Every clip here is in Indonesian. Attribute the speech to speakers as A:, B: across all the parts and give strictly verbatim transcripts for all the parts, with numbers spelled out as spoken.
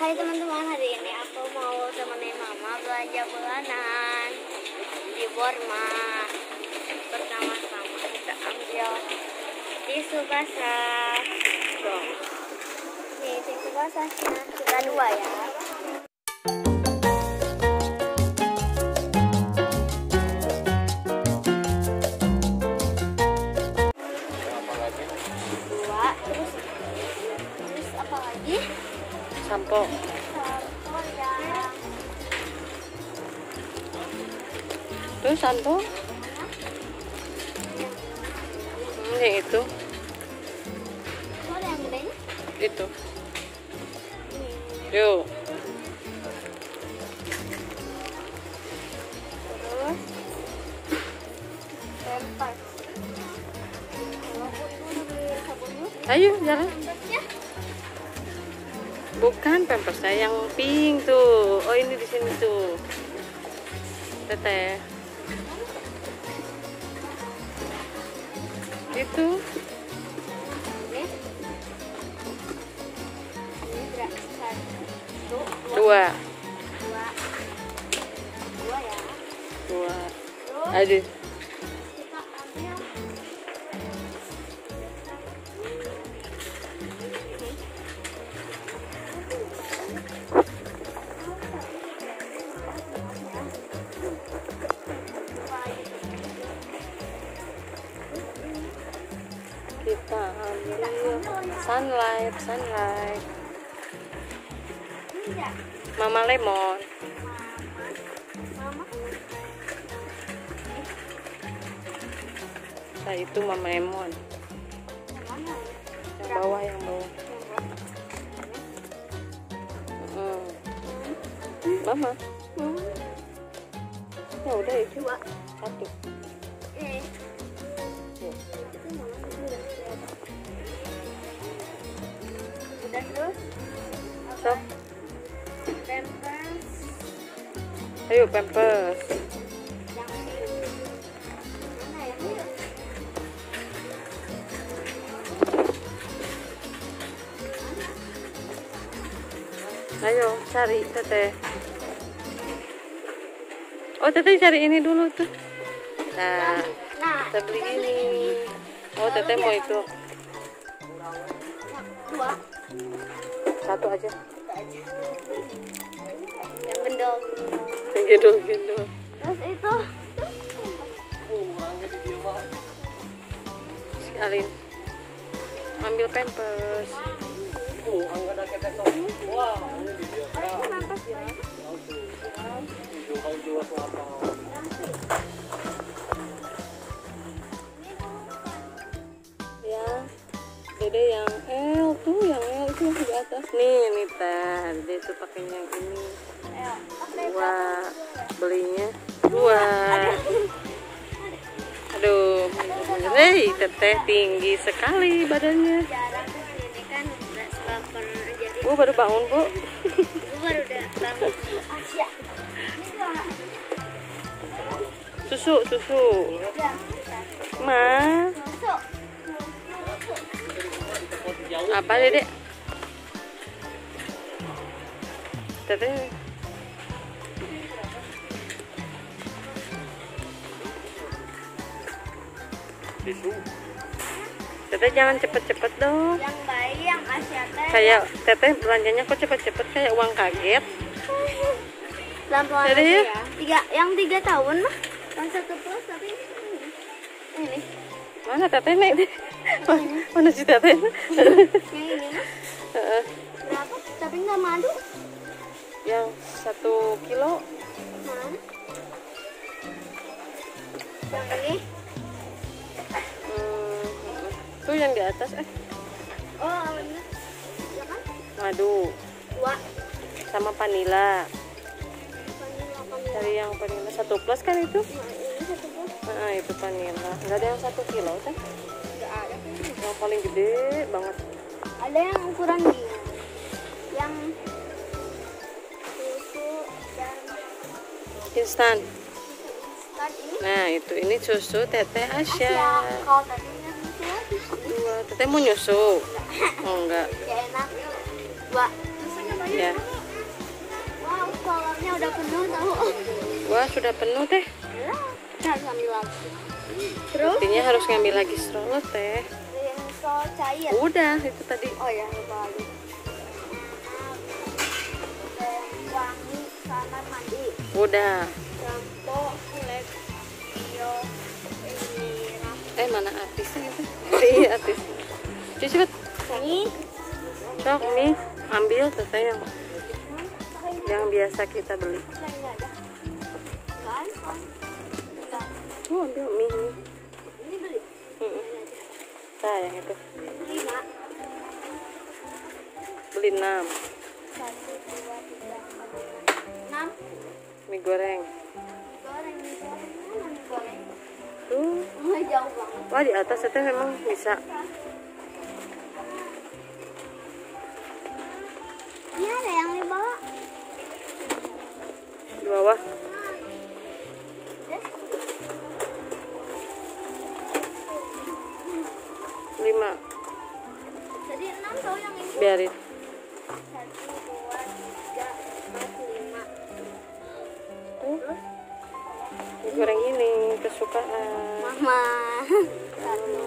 A: Hai teman-teman, hari ini aku mau temenin mama belanja bulanan di Borma. Pertama-tama kita ambil tisu basah. Nih tisu basahnya kita dua ya. Dua, terus terus apa lagi?
B: Sampo.
A: Sampo yang
B: Terus sampo? Hmm, yang itu.
A: oh, yang gedenya?
B: Itu.
A: Ini.
B: Yuk.
A: Terus Pampers. Kalau aku udah beli sabunnya.
B: Ayo jalan.
A: Pampersnya
B: Bukan pampersnya yang pink tuh. Oh ini di sini tuh. Teteh. Itu.
A: ini. Ini berapa? Satu,
B: Dua.
A: dua, dua ya.
B: Dua.
A: Terus
B: Aduh.
A: kita ambil
B: Kita ambil sunlight, sunlight.
A: ini ya.
B: Mama lemon.
A: Mama.
B: Nah itu mama lemon.
A: Yang mana?
B: Yang bawah, yang bawah. Hmm. Mama.
A: Hmm.
B: Ya udah itu.
A: Dua.
B: Satu.
A: Ini.
B: Yuk.
A: Udah terus
B: Sok.
A: Pampers
B: Ayo pampers.
A: yang ini. Mana ya? Ini.
B: Ayo cari teteh. Oh teteh cari ini dulu tuh. Nah,
A: Nah,
B: kita beli ini. Oh teteh mau itu.
A: dua.
B: Satu aja.
A: Yang gendong.
B: Yang gendong-gendong.
A: Terus itu
B: Alin ambil pampers. Ya, dede yang L tuh, yang L itu yang di atas nih, nih teh. Dede tuh pakainya yang ini. Dua, belinya dua. Aduh, hei teteh tinggi sekali badannya.
A: jarang kesini kan nggak selaper jadi
B: Bu baru bangun bu.
A: gue baru udah bangun. Asia.
B: Susu, susu.
A: Ya,
B: Ma,
A: masuk.
B: apa dedek? Teteh. Teteh jangan cepet-cepet dong.
A: Yang bayi yang Asia teh.
B: Kayak teteh belanjanya kok cepet-cepet kayak uang kaget.
A: Pelan-pelan
B: Jadi
A: aja
B: ya?
A: ya. Tiga, yang tiga tahun mah. Yang satu plus tapi ini. Ini.
B: Mana teteh nek? Mana si teteh?
A: Yang ini mah.
B: Heeh.
A: Berapa? Tapi nggak madu.
B: Yang satu kilo.
A: Mana? Yang ini.
B: Hmm, tuh yang di atas eh
A: Oh, bener. Ya kan?
B: madu
A: Dua.
B: sama vanila.
A: Vanilla, vanilla.
B: Dari yang vanila satu plus kan itu?
A: Nah, ini satu plus.
B: Nah, itu vanila. Nggak ada yang satu kilo teh.
A: Nggak ada kayaknya.
B: Yang paling gede banget.
A: Ada yang ukuran gini. Yang susu dan
B: Instan.
A: instan ini.
B: Nah itu ini susu teteh Asya.
A: Asia. Kalau tadinya susu habis.
B: Dua. Teteh mau nyusu? Oh enggak.
A: Ya enak. Dua.
B: Ya.
A: Wow, kolornya udah penuh tahu.
B: Wah, sudah penuh teh.
A: Ya, kita harus ambil lagi. Terus?
B: Artinya harus ngambil lagi stroller teh.
A: Yang sol cair.
B: Udah, itu tadi.
A: Oh ya, lupa lagi. Wangi kamar mandi.
B: Udah.
A: Sampo, kulit, bio, ini.
B: Eh, mana artisnya itu? Iya, artis. Cuci cepet.
A: Ini.
B: Sok, nih. Ambil teteh yang yang biasa kita beli. Oh, ambil mie ini.
A: Ini beli.
B: Mm-mm. Nah, yang itu.
A: Lima.
B: Beli enam.
A: Satu, dua, tiga, empat, lima. Enam.
B: Mie goreng.
A: Goreng, mie goreng. Mana mie goreng?
B: Tuh.
A: Oh, jauh banget.
B: Wah, di atas itu memang bisa.
A: Ini ada yang di bawah.
B: Di bawah. Lima.
A: Jadi enam tau yang ini.
B: Biarin.
A: Satu, dua, tiga, empat, lima.
B: Tuh. Mie goreng ini kesukaan.
A: Mama. Satu,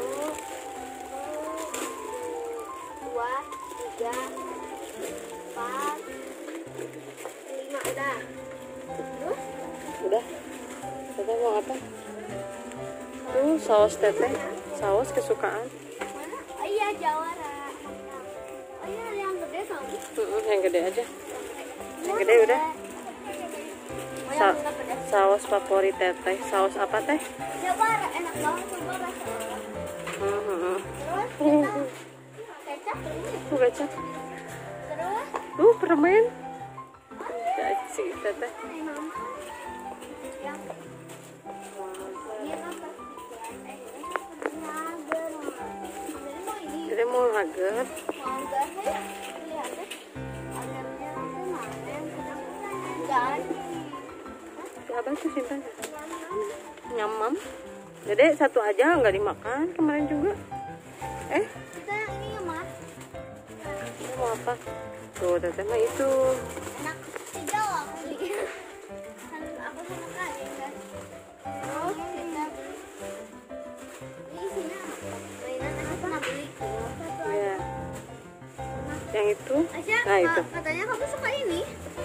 A: dua, tiga, empat, lima. Udah. Terus?
B: Udah. Teteh mau apa? Tuh, saus teteh. Saus kesukaan.
A: Mana? Oh iya, jawara. Oh iya, ada yang gede soalnya.
B: Mm-mm, yang gede aja. Yang gede udah.
A: Oh, yang
B: Sa
A: enggak pedas.
B: saus favorit teteh. Saus apa teh?
A: Jawara enak banget, coba rasa.
B: Hmm.
A: Terus kita kecap ini.
B: Tuh kecap.
A: Terus
B: Tuh permen. Caci teteh.
A: ini mama yang ini apa? Eh, ini nager. Jadi mau ini
B: Jadi mau nugget.
A: nager ya? Lihat deh. Nagernya itu mana yang sedang dan
B: Apa tuh simpan? Nyamam. Dede satu aja nggak dimakan kemarin juga. Eh,
A: kita yang ini ya mas.
B: ini mau apa? Tuh teteh mah itu.
A: Enak tiga loh aku beli. Kan aku sama kak kan. Terus kita beli. Ini isinya apa? Mainan aku pernah beli.
B: Ya. Yang itu.
A: Asya,
B: Nah itu.
A: katanya kamu suka ini.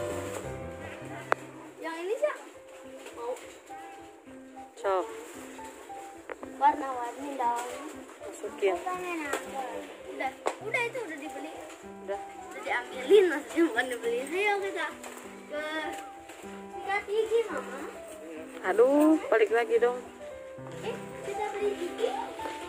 A: Yang ini sih mau
B: Sok
A: warna-warni dalamnya.
B: masukin.
A: Udah, udah itu udah dibeli,
B: Udah.
A: udah diambilin masih bukan dibeli. Ayo kita ke sikat gigi mama.
B: Aduh, balik lagi dong.
A: Eh, kita beli gigi. Eh,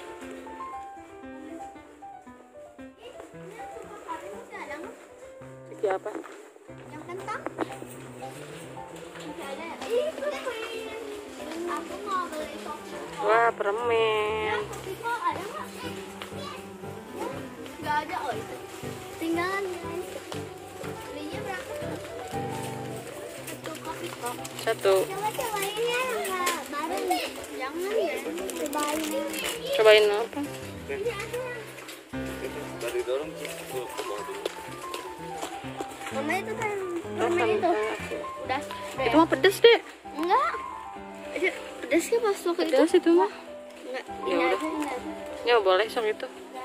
A: ini yang suka kali masih ada nggak?
B: Gigi apa?
A: Yang kentang? Masih ada ya? Ih, kucing. Aku mau beli Popiko.
B: Wah,
A: Ya,
B: permen.
A: Popiko ada nggak? Ya, nggak ada. Oh itu. Tinggalan guys. Belinya berapa? Satu Popiko.
B: Satu.
A: Coba cobainnya yang nggak baru nih. Jangan ya. Cobain.
B: Cobain apa?
A: Ini ada.
C: Dari dorong ke bawah dulu.
A: Mama itu kan
B: Oh,
A: permen itu.
B: sama aku.
A: Udah. Udah
B: Itu
A: ya?
B: mah pedes deh.
A: Enggak. Aja pedasnya pas waktu itu.
B: Pedes itu mah.
A: Enggak.
B: Ya
A: Ini
B: udah.
A: aja ini aja.
B: Ya boleh sok itu.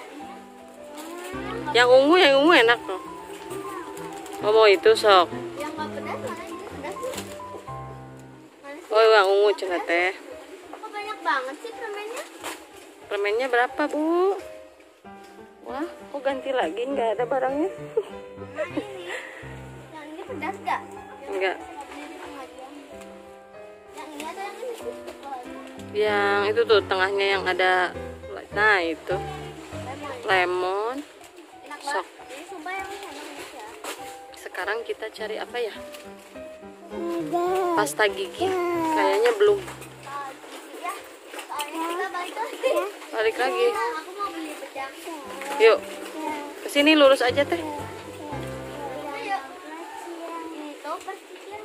A: Hmm,
B: Yang ungu, yang ungu enak loh. Oh mau itu sok.
A: yang nggak pedas mana ini pedas sih? Mana sih?
B: Oh yang ungu cenah teh.
A: Kok banyak banget sih permennya?
B: Permennya berapa bu? Wah, kok ganti lagi nggak ada barangnya?
A: Nah ini, yang ini pedas gak? Yang
B: Enggak.
A: bisa beli di pengajian. Yang ini atau yang ini sih? Kalau itu
B: Yang itu tuh tengahnya yang ada. Nah itu
A: lemon.
B: lemon.
A: Enak
B: Sok.
A: banget. Jadi sumpah yang ini enak ya.
B: Sekarang kita cari apa ya? Pasta gigi. Kayaknya belum.
A: Ah, gigi ya. Soalnya kita balik lagi.
B: Balik lagi.
A: Aku mau beli pecah.
B: Yuk. Kesini lurus aja teh.
A: Ayo. Ini tuh percikan.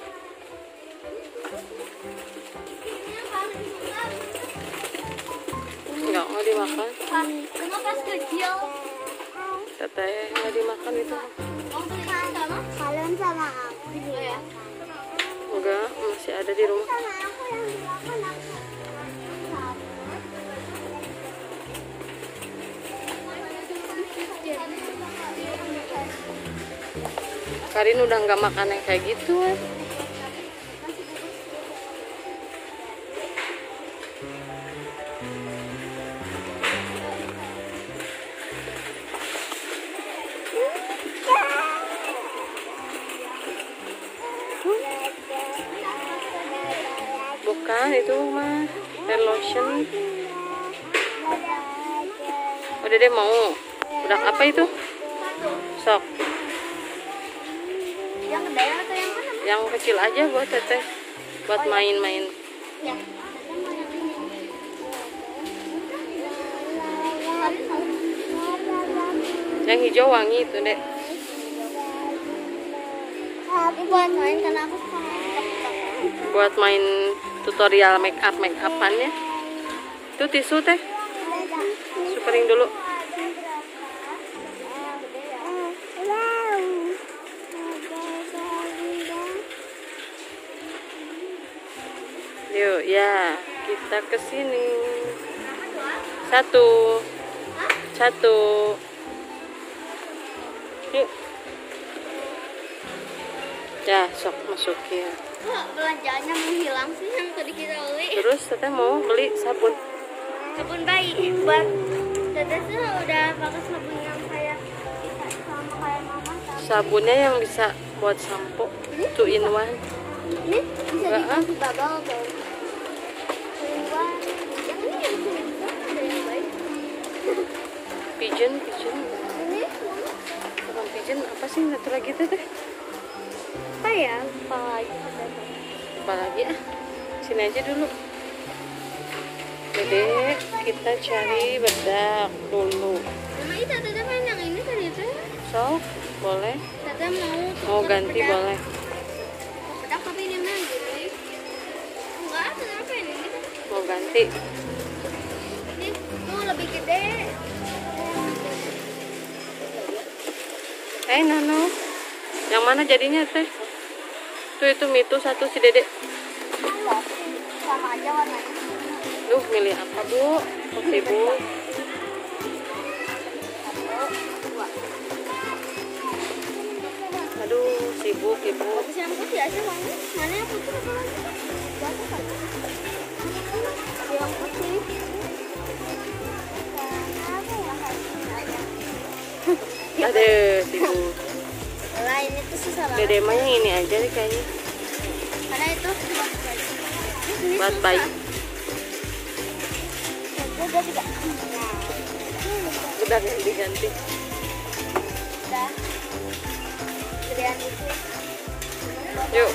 A: Ini yang paling suka.
B: Enggak mau dimakan.
A: Pas, cuma pas kecil.
B: Teteh nggak dimakan itu.
A: Mau beli sama
B: tidak ada di rumah.
A: Sama aku yang dimakan aku.
B: Karin udah nggak makan yang kayak gitu eh. Bukan itu mah hair lotion. Udah deh mau. Udah apa itu? Sok.
A: Yang gede atau yang mana?
B: Yang kecil aja buat teteh. Buat main-main.
A: Ya.
B: Yang hijau wangi itu dek.
A: Ini buat main karena aku suka main.
B: Buat main tutorial make up make upannya. Itu tisu teh. Supering dulu. Yuk ya, kita ke sini. Satu. Satu. Yuk. Ya, sok masukin.
A: Kok belanjaannya menghilang sih yang tadi kita beli?
B: Terus teteh mau beli sabun.
A: Sabun bayi buat teteh tuh udah pakai sabun yang kayak sama kayak mama. Tapi
B: Sabunnya yang bisa buat sampo. Two in one.
A: ini bisa
B: Enggak, ah.
A: dikasih bubble tuh. Kedua, yang ini yang bisa ada yang baik.
B: Pigeon, pigeon.
A: Ini mama
B: Bukan pigeon, apa sih satu lagi teteh?
A: apa ya? Apa lagi?
B: Apa lagi ah? Sini aja dulu. Dede, kita cari bedak dulu.
A: Mama itu teteh main yang ini tadi tuh.
B: So, boleh?
A: Teteh mau
B: Mau
A: tuker
B: ganti
A: bedak.
B: boleh.
A: Bedak tapi ini mah gini. Enggak, teteh apa ini?
B: Mau ganti.
A: Ini tuh lebih gede.
B: Eh, Nono. Yang mana jadinya teh? Tuh itu mitu satu si Dede.
A: Sama aja warnanya.
B: Duh, milih apa bu? Kok sibuk? Aduh, sibuk ibu.
A: Bagus yang putih aja mana? Mana yang putih apa lagi? Banyak kan? Yang putih. Apa ya harusnya?
B: Aduh, sibuk.
A: Lah ini tuh susah banget.
B: Dede mah yang ini aja nih kayaknya.
A: Karena itu buat bayi. Ini
B: Buat
A: susah.
B: bayi.
A: Udah juga.
B: Udah yang diganti.
A: Udah. Gedean itu.
B: Yuk.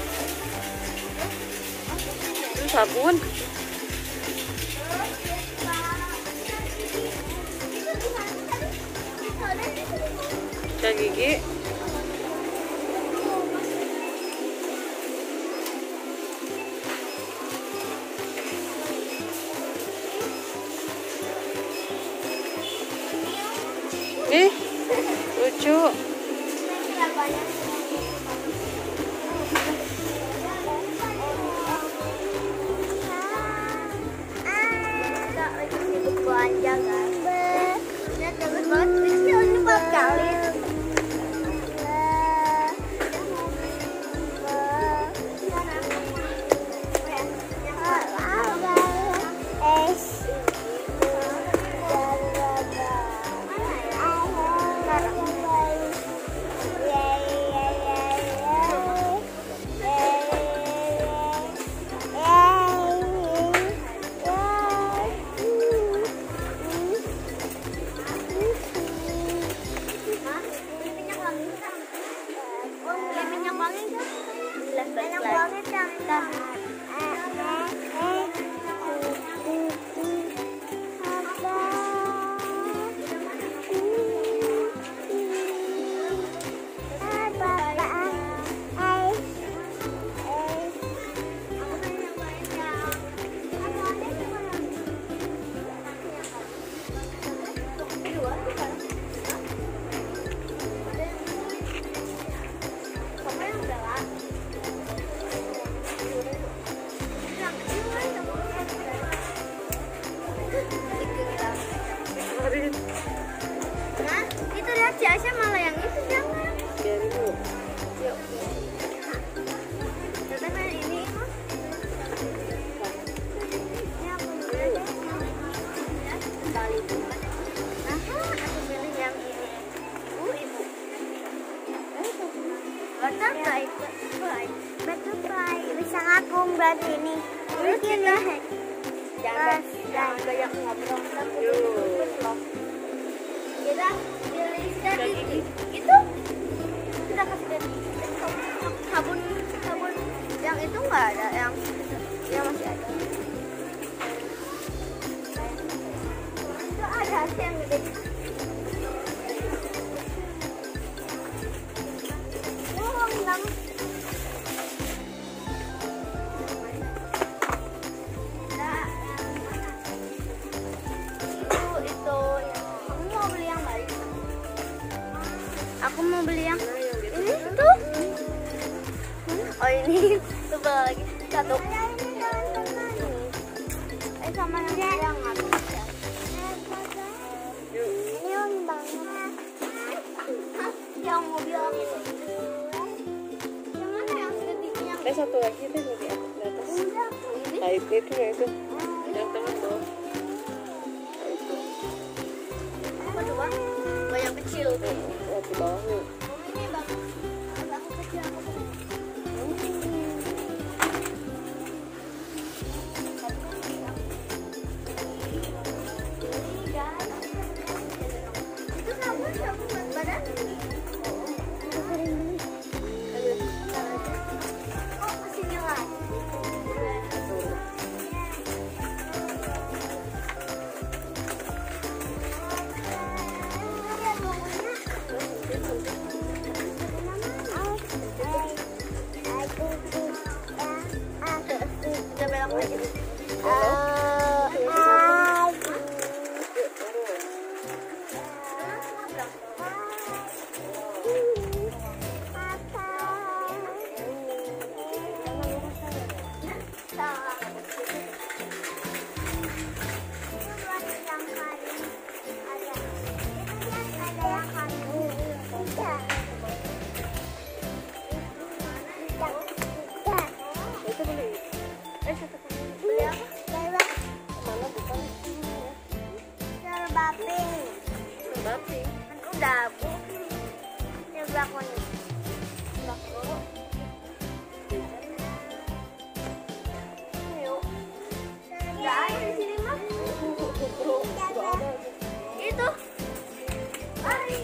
B: Itu sabun. Sikat gigi. Ih, lucu.
A: Lagi sibuk belanja kan. Lihat bagus banget. Ini ini empat kali. Banyak banget kan. Sama yang udah lah. Butterfly. Butterfly. Butterfly. Bisa ngakung berarti ini. Mungkin lah. Jangan jangan banyak ngobrol. Kita dari itu kita kasih sabun sabun yang itu nggak ada, yang yang masih ada. Itu ada sih yang gede. Oh, hilang. Aku mau beli yang ini tuh. Oh ini coba lagi satu. Eh sama yang yang atas ya. Ini wangi banget. Yang mobil aku. Yang mana yang sedikitnya?
B: Eh satu lagi deh di atas.
A: Ini.
B: Nah itu itu itu. Yang tengah tuh.
A: Apa coba? Banyak kecil tuh.
B: Di bawahnya.
A: Ini bang, aku kecil aku. Itu sabun sabun buat badan. Oh kesini lagi. Kita belok lagi.
B: Bapi.
A: Udah, Bu. Ini belakang nih. Belakang. Yuk. Nggak ada di sini, Mas. Itu. Mari.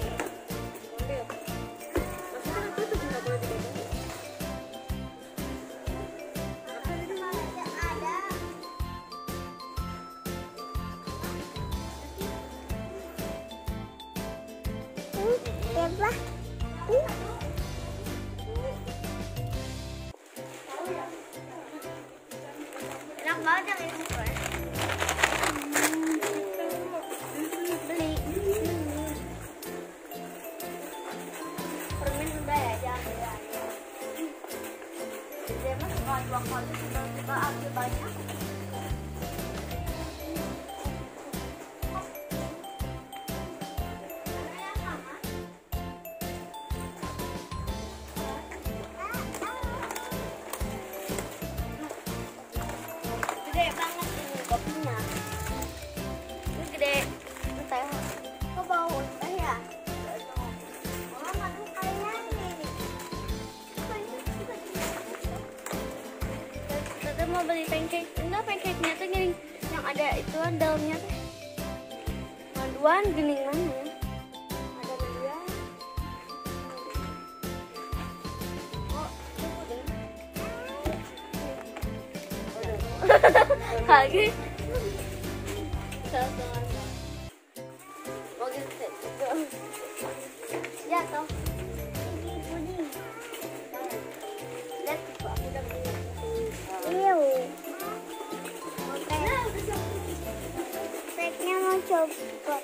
A: Apa? Enak banget yang ini, Mas. Beli. Permen udah ya, jangan ya. Dia mah sekali dua kali tiba-tiba ambil banyak. Gede banget ini kopinya. Ini gede. Teh. Kok bau teh ya? Oh, madu kayaknya ini. Tete mau beli pancake. Enggak, pancake-nya tuh gini. Yang ada itu dalamnya teh. Maduan gini mana? Ada dua. Oh, lagi mau gitu jatuh puding lihat aku udah beli iyo speknya mau coba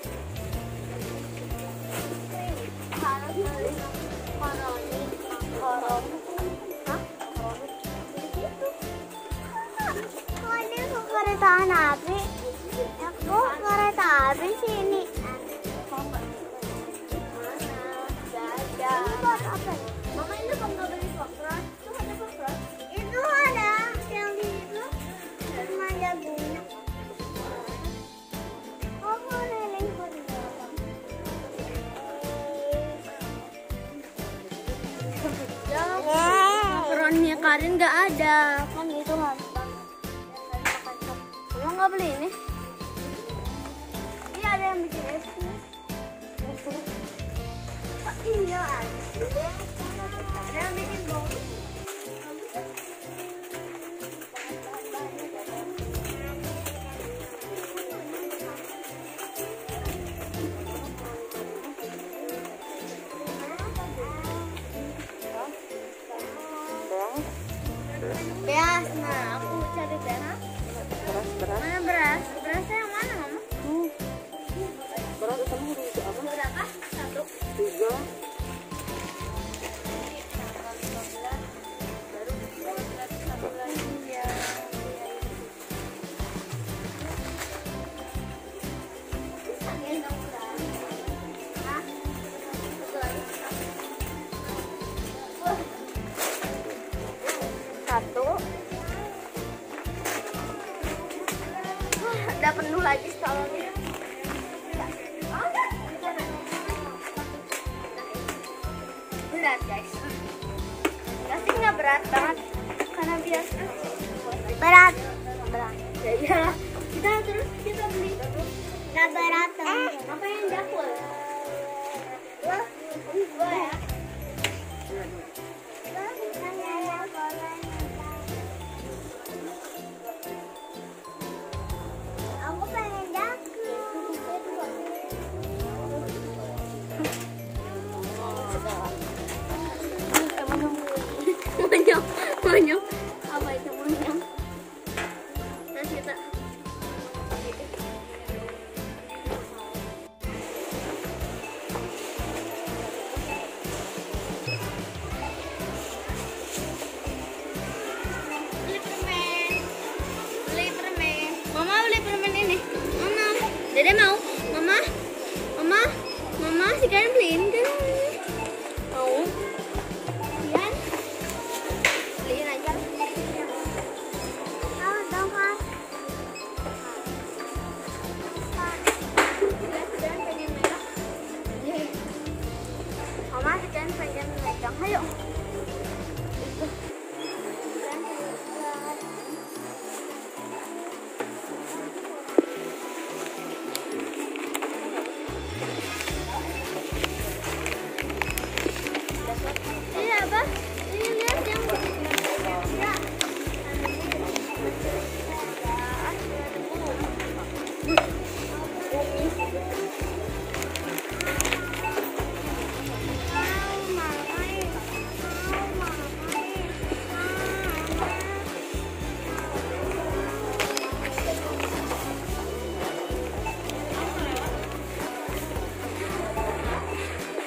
A: harus beli makaroni makaroni hah kereta api, aku kereta api sini. Mama ini kok nggak beli popcorn? Itu ada popcorn? Itu ada yang di itu cuma jagung. Oh, mau leleng jangan temannya Karin nggak ada kan itu harus banget. Emang nggak beli ini? Iya ada yang bikin es krim. Oh, iya ada. Ada yang bikin bom. Beras, nah aku cari beras.
B: Beras, beras.
A: Mana beras? Berasnya yang mana, Mama?
B: Hmm. Beras kamu udah itu apa?
A: Berapa? Satu.
B: Tiga.
A: Satu. Wah, udah penuh lagi stolnya. Berat guys. Pasti nggak berat banget karena biasa. Berat. Berat. Ya iyalah. Kita terus kita beli. Nggak berat. Eh, apa yang dapur? Wah, ini gua ya. Aku pengen daku. Monyong, monyong. Apa itu monyong? Terus kita. Beli permen. Beli permen. Mama beli permen ini. Mama. Dede mau? Mama? Mama? Mama si Karen beliin kan? Mau? Yan? Beliin aja. Ah, dong ah. Karen pengen merah. Mama si Karen pengen megang. Ayo. Iya, Abah. Ini lihat yang ya.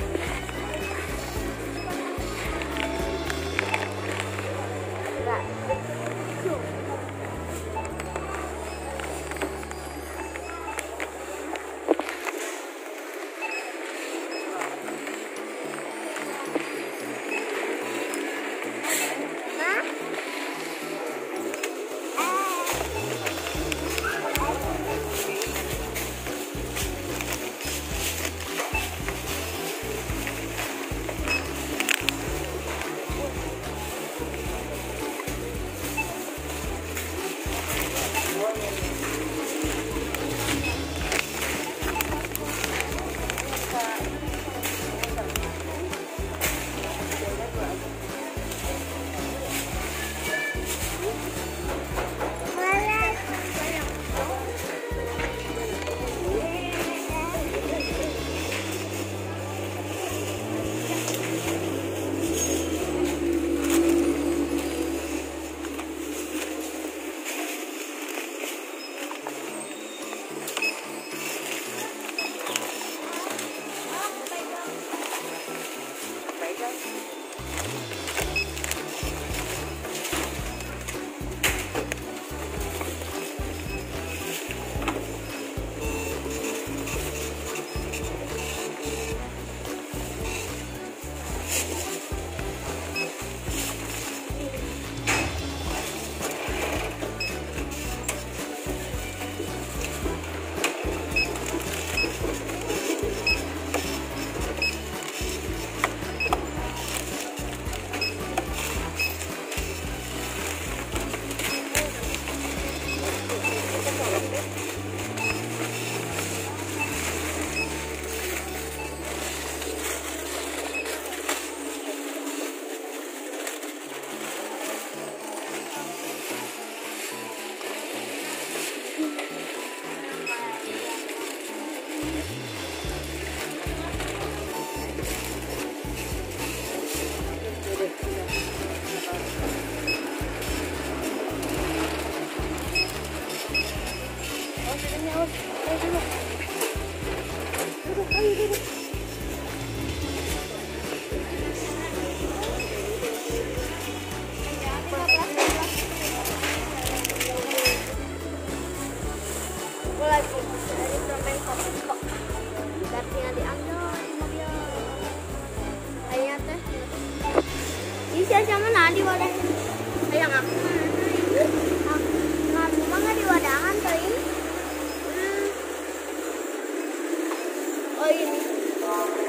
A: Enggak. di wadah.
B: Ayang aku.
A: Nah, cuma nggak di wadahan tuh ini. Oh ini.